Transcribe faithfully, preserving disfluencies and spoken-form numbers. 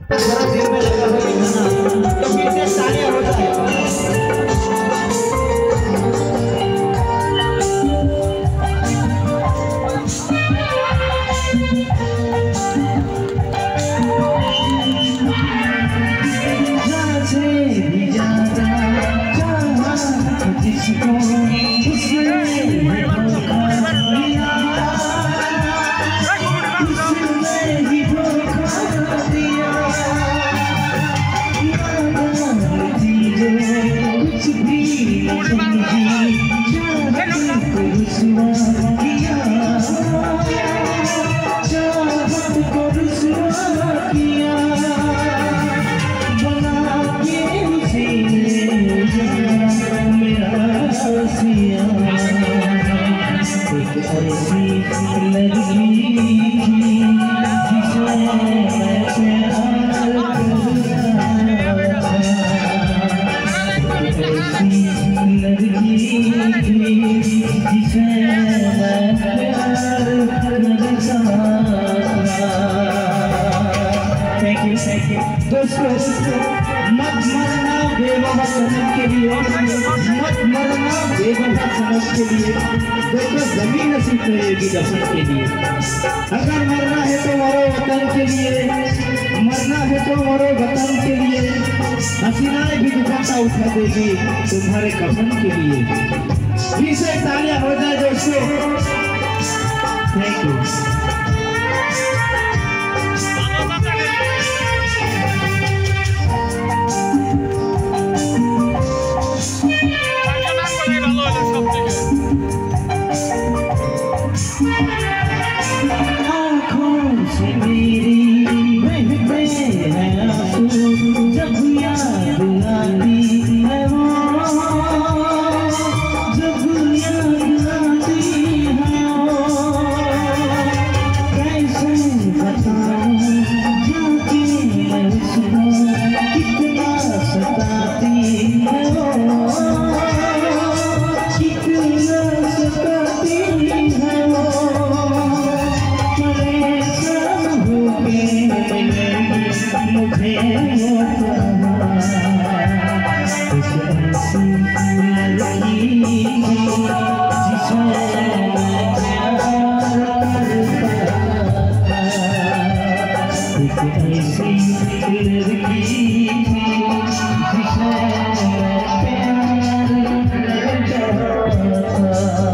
जरा दिल में लगा हुआ ये गाना, तो फिर से तालियां हो जाए। दोस्तों मत मरना बेवफा सनम के लिए, मत मरना बेवफा सनम के लिए। दोस्तों जमीन नसीब करेगी दफन के लिए। अगर मरना है तो मरो वतन के लिए, मरना है तो मरो वतन के लिए। हसीनाएं भी दुपट्टा उठा देगी तुम्हारे कफन के लिए। फिर से तालियां हो जाए दोस्तों। Thank you. Oh